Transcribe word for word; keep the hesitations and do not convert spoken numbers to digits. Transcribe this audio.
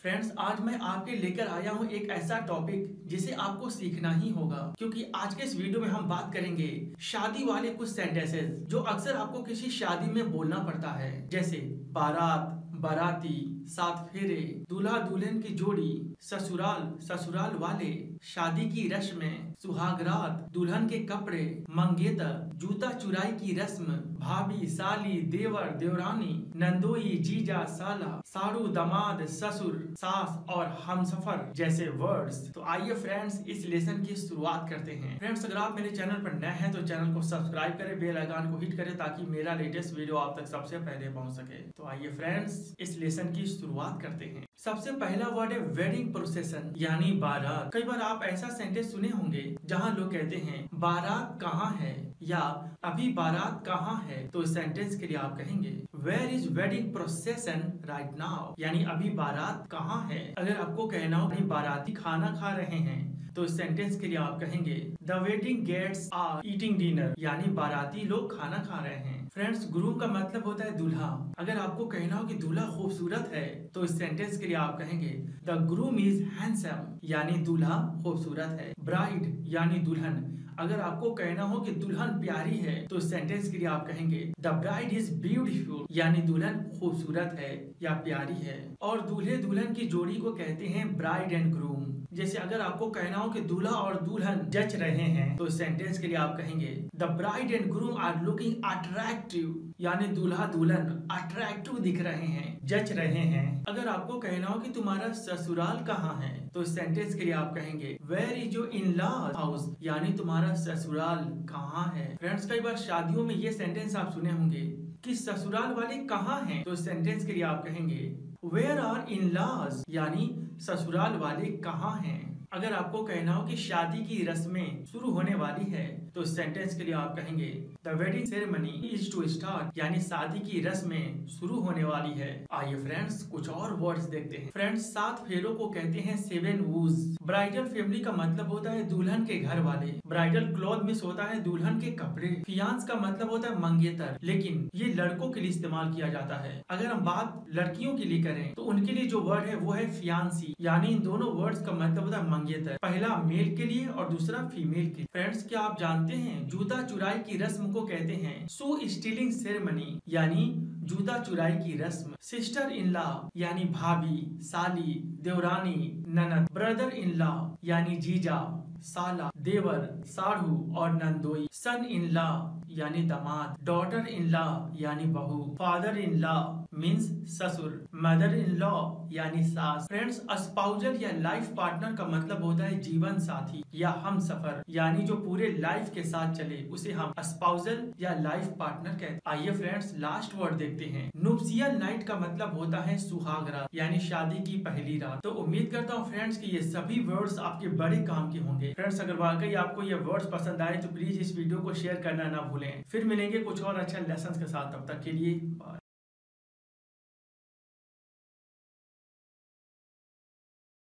Friends, आज मैं आपके लेकर आया हूँ एक ऐसा टॉपिक जिसे आपको सीखना ही होगा, क्योंकि आज के इस वीडियो में हम बात करेंगे शादी वाले कुछ सेंटेंसेस जो अक्सर आपको किसी शादी में बोलना पड़ता है, जैसे बारात, बाराती, सात फेरे, दूल्हा दुल्हन की जोड़ी, ससुराल, ससुराल वाले, शादी की रस्में, सुहागरात, दुल्हन के कपड़े, मंगेतर, जूता चुराई की रस्म, भाभी, साली, देवर, देवरानी, नंदोई, जीजा, साला, साड़ू, दामाद, ससुर, सास और हमसफर जैसे वर्ड्स। तो आइए फ्रेंड्स, इस लेसन की शुरुआत करते हैं। फ्रेंड्स, अगर आप मेरे चैनल पर नए हैं तो चैनल को सब्सक्राइब करें, बेल आइकन को हिट करें ताकि मेरा लेटेस्ट वीडियो आप तक सबसे पहले पहुंच सके। तो आइए फ्रेंड्स, इस लेसन की शुरुआत करते हैं। सबसे पहला वर्ड है वेडिंग प्रोसेशन यानी बारात। कई बार आप ऐसा सेंटेंस सुने होंगे जहां लोग कहते हैं बारात कहाँ है या अभी बारात कहाँ है। तो इस सेंटेंस के लिए आप कहेंगे where is wedding procession right now, यानी अभी बारात कहाँ है। अगर आपको कहना हो बाराती खाना खा रहे हैं तो इस सेंटेंस के लिए आप कहेंगे the wedding guests are eating dinner, यानी बाराती लोग खाना खा रहे हैं। फ्रेंड्स, ग्रूम का मतलब होता है दूल्हा। अगर आपको कहना हो कि दूल्हा खूबसूरत है तो इस सेंटेंस के लिए आप कहेंगे द ग्रूम इज हैंडसम, यानी दूल्हा खूबसूरत है। ब्राइड यानी दुल्हन। अगर आपको कहना हो कि दुल्हन प्यारी है तो इस सेंटेंस के लिए आप कहेंगे द ब्राइड इज ब्यूटीफुल, यानी दुल्हन खूबसूरत है या प्यारी है। और दूल्हे दुल्हन की जोड़ी को कहते हैं ब्राइड एंड ग्रूम। जैसे अगर आपको कहना हो कि दूल्हा और दुल्हन जच रहे हैं तो इस सेंटेंस के लिए आप कहेंगे the bride and groom are looking attractive, यानी दूल्हा दुल्हन अट्रैक्टिव दिख रहे हैं, जच रहे हैं। अगर आपको कहना हो कि तुम्हारा ससुराल कहाँ है तो इस सेंटेंस के लिए आप कहेंगे where is your in law house, यानी तुम्हारा ससुराल कहाँ है। फ्रेंड्स, कई बार शादियों में ये सेंटेंस आप सुने होंगे कि ससुराल वाले कहाँ हैं। तो इस सेंटेंस के लिए आप कहेंगे वेयर आर इन लॉज, यानी ससुराल वाले कहाँ हैं। अगर आपको कहना हो कि शादी की रस्में शुरू होने वाली है तो इस सेंटेंस के लिए आप कहेंगे the wedding ceremony is to start, यानी शादी की रस्में शुरू होने वाली है। आइए फ्रेंड्स, कुछ और वर्ड्स देखते हैं। फ्रेंड्स, सात फेरों को कहते हैं सेवन वूज। ब्राइडल फैमिली का मतलब होता है दुल्हन के घर वाले। ब्राइडल क्लॉथ मिस होता है दुल्हन के कपड़े। फियांस का मतलब होता है मंगेतर, लेकिन ये लड़कों के लिए इस्तेमाल किया जाता है। अगर हम बात लड़कियों के लिए करें तो उनके लिए जो वर्ड है वो है फियांसी, यानी इन दोनों वर्ड्स का मतलब होता है मंगेतर। पहला मेल के लिए और दूसरा फीमेल के। फ्रेंड्स, क्या आप जानते हैं जूता चुराई की रस्म को कहते हैं शू स्टीलिंग सेरेमनी, यानी जूता चुराई की रस्म। सिस्टर इन लॉ यानी भाभी, साली, देवरानी, ननद। ब्रदर इन लॉ यानी जीजा, साला, देवर, साढ़ू और नंदोई। सन इन लॉ यानी दामाद। डॉटर इन लॉ यानी बहू। फादर इन लॉ मीन्स ससुर। मदर इन लॉ यानी सास। फ्रेंड्स, स्पाउजल या लाइफ पार्टनर का मतलब होता है जीवन साथी या हम सफर, यानी जो पूरे लाइफ के साथ चले उसे हम स्पाउजल या लाइफ पार्टनर कहते हैं। आइए फ्रेंड्स, लास्ट वर्ड देखते हैं। नुप्सियल नाइट का मतलब होता है सुहाग रात, यानी शादी की पहली रात। तो उम्मीद करता हूँ फ्रेंड्स कि ये सभी वर्ड्स आपके बड़े काम के होंगे। फ्रेंड्स, अगर वाकई आपको ये वर्ड्स पसंद आए तो प्लीज इस वीडियो को शेयर करना ना भूलें। फिर मिलेंगे कुछ और अच्छा लेसन के साथ, तब तक के लिए बाय।